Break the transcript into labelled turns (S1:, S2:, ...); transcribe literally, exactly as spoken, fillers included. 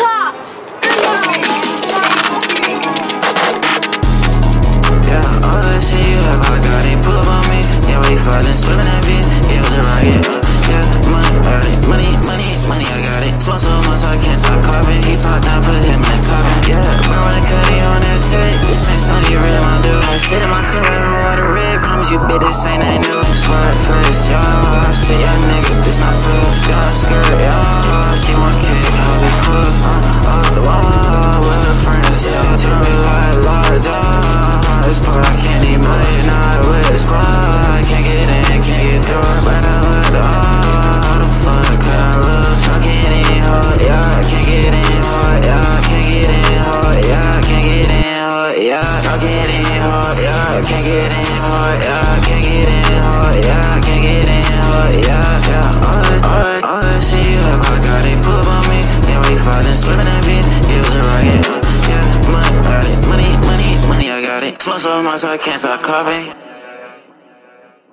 S1: lost.
S2: Yeah, all that shit you have, I got it. Pull up on me. Yeah, we falling, swimming that beat. Yeah, with the rocket. Uh, yeah, money, got it. Money, money, money, I got it. Smoke so much I can't stop coughing. He talk down, put him in the coffin. Yeah, bro, when I cut it on that tape. This ain't something you really wanna do. I sit in my cup like water red. Promise you, bitch, this ain't that new. Sweat face, y'all. I say, yeah, nigga, this not fair. Skirt, skirt, y'all. She want kick, I'll be cool. Uh, off the wall with her friends. Yeah, tell me like large, y'all. It's fuck, I can't even play, not with the squad. I can't get in, can't get through. But I with the all the fun, cause I love. I can't in hard, yeah, I can't get in hard, yeah, I can't get in hard, yeah, I can't get in hard, yeah, I can't in hard, yeah, I can't get in hard, yeah, I can't get in hard, yeah, I can't get in hard, yeah, yeah, all that, all that, all that shit you have, I got it, pull up on me, yeah, we falling, swimming that beat, yeah, with the rocket, yeah, money, got it, money, money, money, I got it, smoke so much I can't stop coughing.